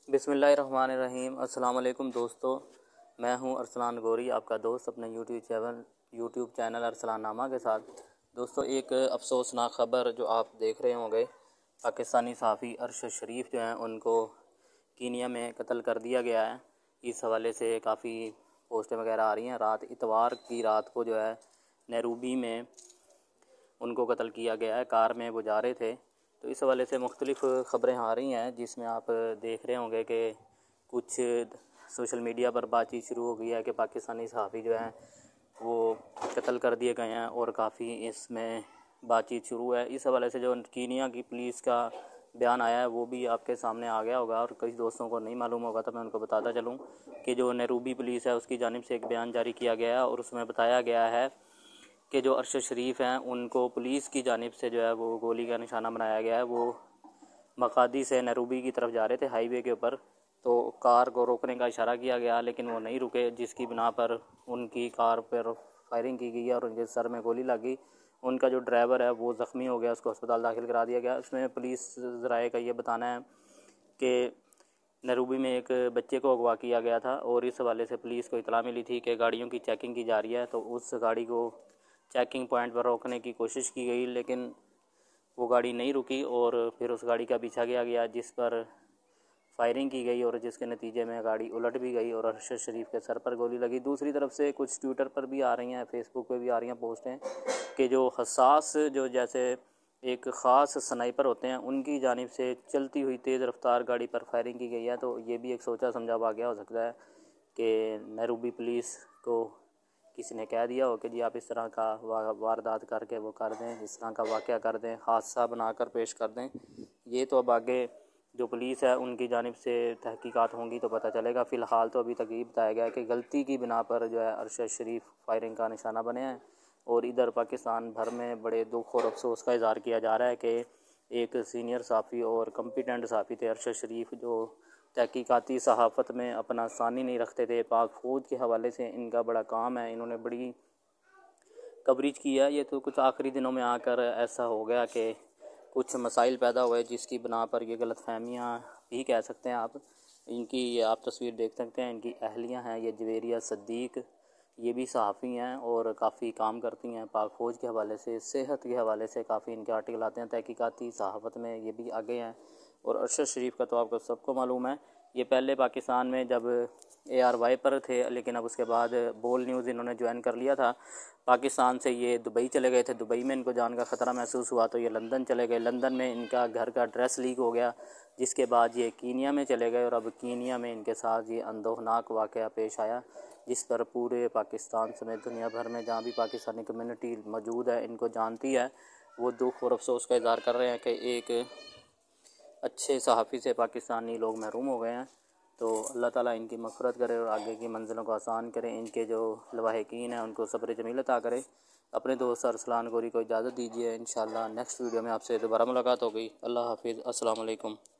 बिस्मिल्लाहिर्रहमानिर्रहीम। अस्सलाम वालेकुम दोस्तों, मैं हूं अरसलान गोरी, आपका दोस्त अपने यूट्यूब चैनल अरसलान नामा के साथ। दोस्तों, एक अफसोसनाक ख़बर जो आप देख रहे होंगे, पाकिस्तानी सहाफ़ी अरशद शरीफ जो हैं उनको कीनिया में कत्ल कर दिया गया है। इस हवाले से काफ़ी पोस्टें वगैरह आ रही हैं। इतवार की रात को जो है नैरोबी में उनको कत्ल किया गया है। कार में वो जा रहे थे, तो इस हवाले से मुख्तलिफ़ ख़बरें आ रही हैं, जिसमें आप देख रहे होंगे कि कुछ सोशल मीडिया पर बातचीत शुरू हो गई है कि पाकिस्तानी सहाफ़ी जो हैं वो कत्ल कर दिए गए हैं, और काफ़ी इसमें बातचीत शुरू है। इस हवाले से जो कीनिया की पुलिस का बयान आया है वो भी आपके सामने आ गया होगा, और कई दोस्तों को नहीं मालूम होगा, तो मैं उनको बताता चलूँ कि जो नैरोबी पुलिस है उसकी जानिब से एक बयान जारी किया गया है, और उसमें बताया गया है कि जो अरशद शरीफ हैं उनको पुलिस की जानिब से जो है वो गोली का निशाना बनाया गया है। वो मकादी से नैरोबी की तरफ जा रहे थे हाईवे के ऊपर, तो कार को रोकने का इशारा किया गया, लेकिन वो नहीं रुके, जिसकी बिना पर उनकी कार पर फायरिंग की गई और उनके सर में गोली लगी। उनका जो ड्राइवर है वो ज़ख्मी हो गया, उसको अस्पताल दाखिल करा दिया गया। इसमें पुलिस ज़राए का ये बताना है कि नैरोबी में एक बच्चे को अगवा किया गया था, और इस हवाले से पुलिस को इतला मिली थी कि गाड़ियों की चेकिंग की जा रही है, तो उस गाड़ी को चेकिंग पॉइंट पर रोकने की कोशिश की गई, लेकिन वो गाड़ी नहीं रुकी, और फिर उस गाड़ी का पीछा किया गया, जिस पर फायरिंग की गई, और जिसके नतीजे में गाड़ी उलट भी गई और अरशद शरीफ के सर पर गोली लगी। दूसरी तरफ से कुछ ट्विटर पर भी आ रही हैं, फेसबुक पे भी आ रही हैं पोस्टें कि जो हसास, जो जैसे एक ख़ास स्नाइपर होते हैं, उनकी जानिब से चलती हुई तेज़ रफ्तार गाड़ी पर फायरिंग की गई है। तो ये भी एक सोचा समझा वाक़या हो सकता है कि नैरोबी पुलिस को किसी ने कह दिया हो कि जी आप इस तरह का वारदात करके वो कर दें, इस तरह का वाक़या कर दें, हादसा बनाकर पेश कर दें। ये तो अब आगे जो पुलिस है उनकी जानिब से तहकीकात होंगी तो पता चलेगा। फ़िलहाल तो अभी तक ये बताया गया है कि गलती की बिना पर जो है अरशद शरीफ फायरिंग का निशाना बने हैं, और इधर पाकिस्तान भर में बड़े दुख और अफसोस का इज़हार किया जा रहा है कि एक सीनियर सहाफ़ी और कम्पिटेंट सहाफ़ी थे अरशद शरीफ, जो तहकीकाती सहाफ़त में अपना सानी नहीं रखते थे। पाक फ़ौज के हवाले से इनका बड़ा काम है, इन्होंने बड़ी कवरेज की है। ये तो कुछ आखिरी दिनों में आकर ऐसा हो गया कि कुछ मसाइल पैदा हुए, जिसकी बिना पर ये गलतफहमियाँ भी कह सकते हैं आप। इनकी ये आप तस्वीर देख सकते हैं, इनकी अहलियाँ हैं, ये जवेरिया सद्दीक, ये भी सहाफ़ी हैं और काफ़ी काम करती हैं पाक फ़ौज के हवाले से, सेहत के हवाले से काफ़ी इनके आर्टिकल आते हैं। तहकीकाती सहाफ़त में ये भी आगे हैं। और अरशद शरीफ का तो आपको सबको मालूम है, ये पहले पाकिस्तान में जब ARY पर थे, लेकिन अब उसके बाद बोल न्यूज़ इन्होंने ज्वाइन कर लिया था। पाकिस्तान से ये दुबई चले गए थे, दुबई में इनको जान का ख़तरा महसूस हुआ तो ये लंदन चले गए। लंदन में इनका घर का एड्रेस लीक हो गया, जिसके बाद ये कीनिया में चले गए, और अब कीनिया में इनके साथ ये अंदोहनाक वाक़या पेश आया, जिस पर पूरे पाकिस्तान समेत दुनिया भर में जहाँ भी पाकिस्तानी कम्युनिटी मौजूद है इनको जानती है, वो दुख और अफसोस का इज़हार कर रहे हैं कि एक अच्छे सहाफ़ी से पाकिस्तानी लोग महरूम हो गए हैं। तो अल्लाह ताला इनकी मग़फ़िरत करे और आगे की मंज़िलों को आसान करे। इनके जो लवाहिकीन हैं उनको सब्र जमील अता करे। अपने दोस्त अरसलान गोरी को इजाज़त दीजिए। इंशाअल्लाह नेक्स्ट वीडियो में आपसे दोबारा मुलाकात होगी। अल्लाह हाफ़िज़। अस्सलाम वालेकुम।